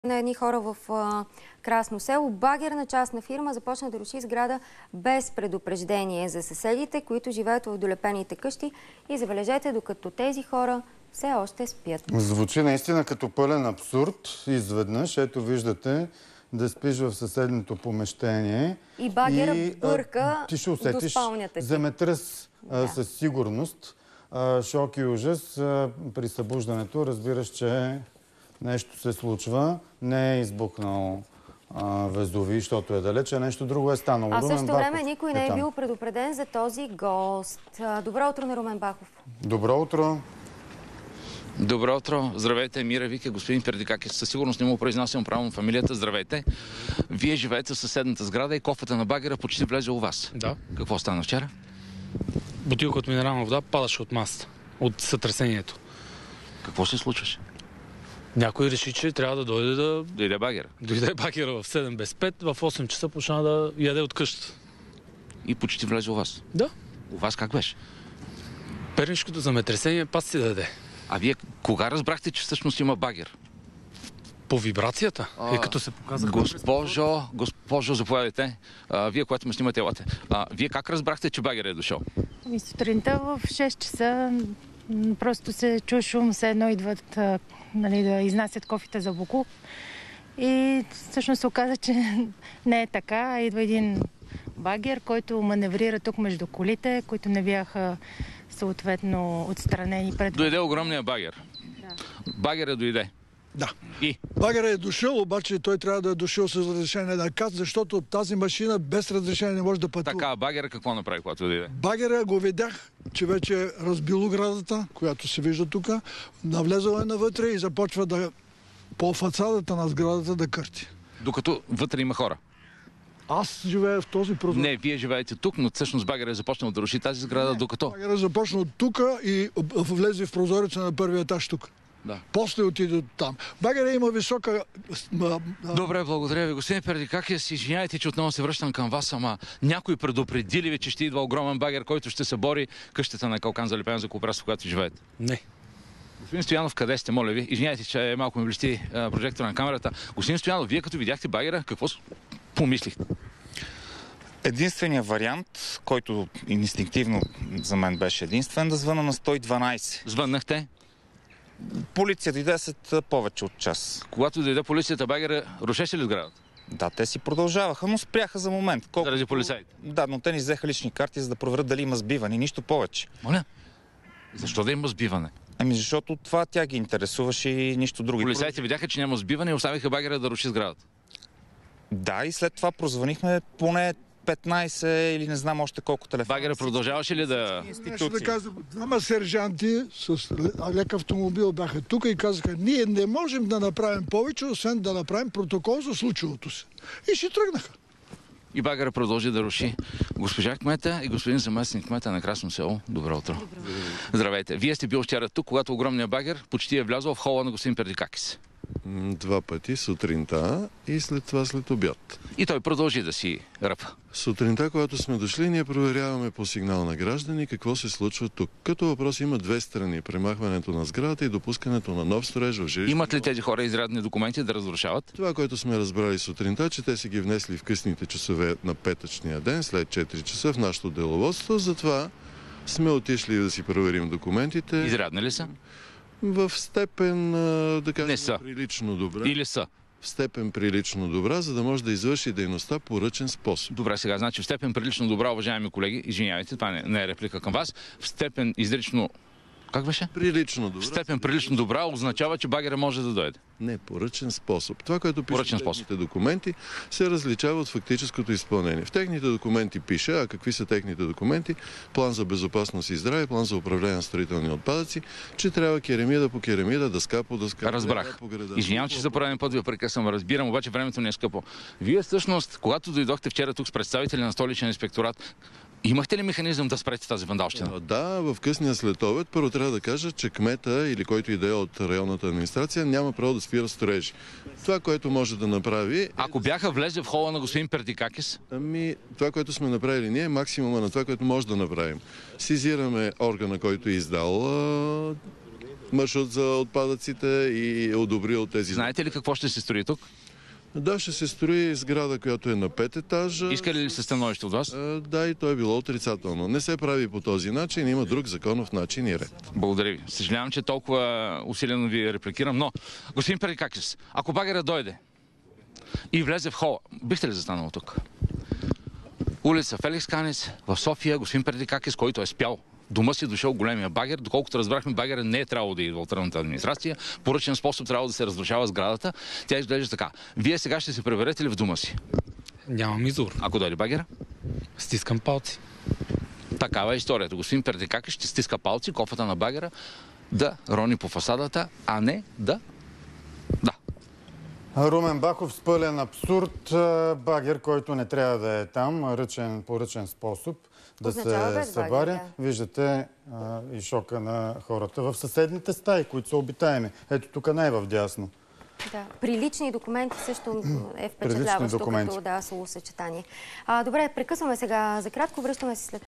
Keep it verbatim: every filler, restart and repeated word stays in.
на едни хора в а, Красно село. Багерна частна фирма започна да руши сграда без предупреждение за съседите, които живеят в долепените къщи. И забележете, докато тези хора все още спят. Звучи наистина като пълен абсурд. Изведнъж, ето виждате, да спиш в съседното помещение. И багера и, бърка а, ти ще усетиш до спалнята си. земетръс да. със сигурност. А, шок и ужас. А, при събуждането разбираш, че нещо се случва. Не е избухнал а, Везувий, защото е далече, нещо друго е станало. А в същото Румен време Баков никой не е там. бил предупреден за този гост. Добро утро на Румен Баков. Добро утро. Добро утро. Здравейте, Мира Вика, господин Пердикакис. Със сигурност не му произнасям правилно фамилията. Здравейте. Вие живеете в съседната сграда и кофата на багера почти влезе у вас. Да. Какво стана вчера? Бутилка от минерална вода падаше от масата, от сътресението. Какво се случваше? Някой реши, че трябва да дойде да... Дойде багера. Дойде багера в седем без пет, в осем часа почна да яде от къщата. И почти влезе у вас. Да. У вас как беше? Пернишкото земетресение пас си даде. А вие кога разбрахте, че всъщност има багер? По вибрацията. А, е като се показах. Госпожо, госпожо, заповядайте. А, вие, което ме снимате, елате. А, вие как разбрахте, че багер е дошъл? Ами сутринта в шест часа м, просто се чу шум, все едно идват а, нали, да изнасят кофите за буклук. И всъщност се оказа, че не е така. Идва един багер, който маневрира тук между колите, които не бяха съответно отстранени пред... Дойде огромния багер. Да. Багера дойде. Да. И? Багерът е дошъл, обаче той трябва да е дошъл с разрешение на КАТ, защото тази машина без разрешение не може да пътува. Така, багера какво направи, когато дойде? Багера го видях, че вече е разбило градата, която се вижда тук, навлезъл е навътре и започва да по фасадата на сградата да кърти. Докато вътре има хора. Аз живея в този прозор. Не, вие живеете тук, но всъщност багера е започнал да руши тази сграда, Не, докато... Багера започна от тук и влезе в прозореца на първия етаж тук. Да. После отиде там. Багера има висока... Добре, благодаря ви. Господин Пердикакис, извиняйте, че отново се връщам към вас, ама някой предупредили ви, че ще идва огромен багер, който ще се бори къщата на Калкан залепен за кооперация, в която живеете? Не. Господин Стоянов, къде сте, моля ви? Извиняйте, че малко ми блести прожектора на камерата. Господин Стоянов, вие като видяхте багера, какво помислихте? Единственият вариант, който инстинктивно за мен беше единствен, да звъна на сто и дванайсет. Звъннахте? Полицията дойде след повече от час. Когато дойде полицията, багера рушеше ли сградата? Да, те си продължаваха, но спряха за момент. Колко... Заради полицаите? Да, но те ни взеха лични карти, за да проверят дали има сбиване, нищо повече. Моля? Защо да има сбиване? Ами защото това тя ги интересуваше и нищо друго. Полицаите видяха, че няма сбиване и оставиха багера да руши сградата. Да, и след това прозвънихме поне петнайсет или не знам още колко телефона. Багера продължаваше ли да... Нещо да казвам, двама сержанти с лек автомобил бяха тук и казаха, ние не можем да направим повече, освен да направим протокол за случилото се. И си тръгнаха. И багера продължи да руши. Госпожа кмета и господин заместник кмета на Красно село. Добро утро. Добро. Здравейте. Вие сте бил вчера тук, когато огромният багер почти е влязъл в хола на господин Пердикакис. Два пъти сутринта и след това след обяд. И той продължи да си ръпа. Сутринта, когато сме дошли, ние проверяваме по сигнал на граждани какво се случва тук. Като въпрос има две страни. Премахването на сградата и допускането на нов строеж в жилище. Имат ли тези хора изрядни документи да разрушават? Това, което сме разбрали сутринта, че те са ги внесли в късните часове на петъчния ден, след четири часа в нашото деловодство. Затова сме отишли да си проверим документите. Изрядни ли са? В степен, да кажем, Не са. прилично добра. Или са? В степен прилично добра, за да може да извърши дейността по ръчен способ. Добре, сега, значи в степен прилично добра, уважаеми колеги, извинявайте, това не, не е реплика към вас, в степен изрично... Как беше? Прилично добра. В степен прилично добра означава, че багера може да дойде. Не, по ръчен способ. Това, което пише Поръчен в техните документи, се различава от фактическото изпълнение. В техните документи пише, а какви са техните документи? План за безопасност и здраве, план за управление на строителни отпадъци, че трябва керемида по керемида, дъска по дъска. Разбрах. Извинявам, че за пореден път ви прекъсвам. Разбирам, обаче времето не е скъпо. Вие всъщност, когато дойдохте вчера тук с представители на столичен инспекторат, имахте ли механизъм да спрете тази вандалщина? Да, в късния следобед. Първо трябва да кажа, че кмета или който и да е от районната администрация няма право да спира строежи. Това, което може да направи... Ако бяха влезе в хола на господин Пердикакис? Ами, това, което сме направили ние, е максимума на това, което може да направим. Сезираме органа, който е издал маршрут за отпадъците и е одобрил тези... Знаете ли какво ще се строи тук? Да, ще се строи сграда, която е на пет етажа. Искали ли се становище от вас? Да, и то е било отрицателно. Не се прави по този начин, има друг законов начин и ред. Благодаря ви. Съжалявам, че толкова усилено ви репликирам, но господин Пердикакис, ако багерът дойде и влезе в хола, бихте ли застанал тук? Улица Феликс Канец в София, господин Пердикакис, който е спял. Дома си дошъл големия багер. Доколкото разбрахме, багерът не е трябвало да идва от районната администрация. Поръчен способ трябва да се разрушава сградата. Тя изглежда така. Вие сега ще се преберете ли в дома си? Нямам избор. Ако дойде багера? Стискам палци. Такава е историята. Господин Пердикакис ще стиска палци, кофата на багера да рони по фасадата, а не да... Да. Румен Баков с пълен абсурд. Багер, който не трябва да е там. Ръчен, по ръчен способ да Означава се събаря. Да. Виждате а, и шока на хората в съседните стаи, които са обитаеми. Ето тук най-вдясно. Да. Прилични документи също е впечатляващо като да, словосъчетание. А, добре, прекъсваме сега за кратко, връщаме се след